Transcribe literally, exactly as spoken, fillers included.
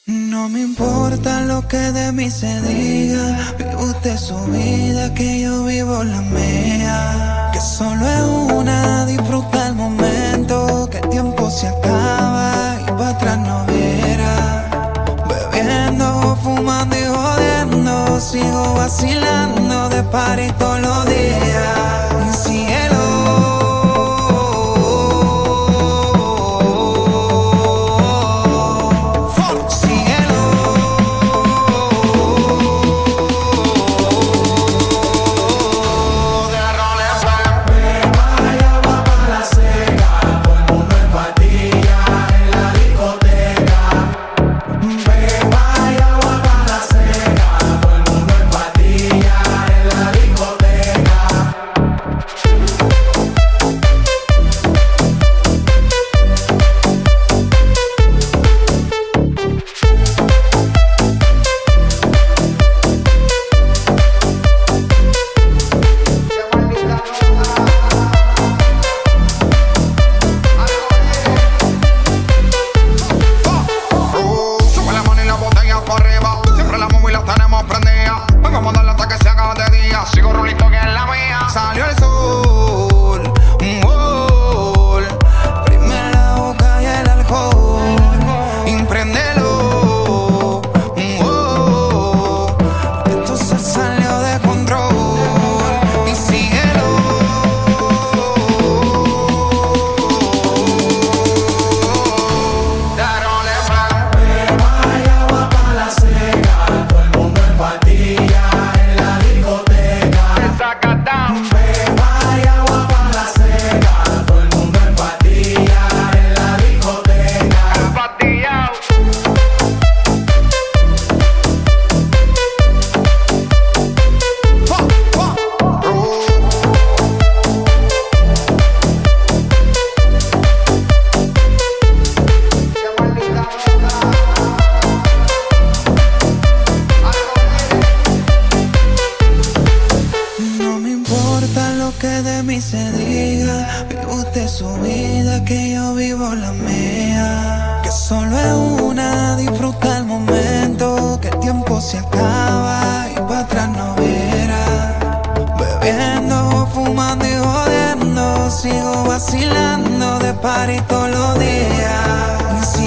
No me importa lo que de mí se diga, vive usted su vida, que yo vivo la mía. Que solo es una, disfruta el momento, que el tiempo se acaba y para atrás no verá. Bebiendo, fumando y jodiendo, sigo vacilando de party todos los días. Cielo, salió el sol, un gol. Prime la boca y el alcohol, impréndelo, un gol. Esto se salió de control y síguelo. Darole pa' beba y agua pa' la seca, todo el mundo en patilla en la discoteca. Zacatán. Que de mí se diga, vive usted su vida, que yo vivo la mía. Que solo es una, disfruta el momento, que el tiempo se acaba y para atrás no verá. Bebiendo, fumando y jodiendo, sigo vacilando de party todos los días.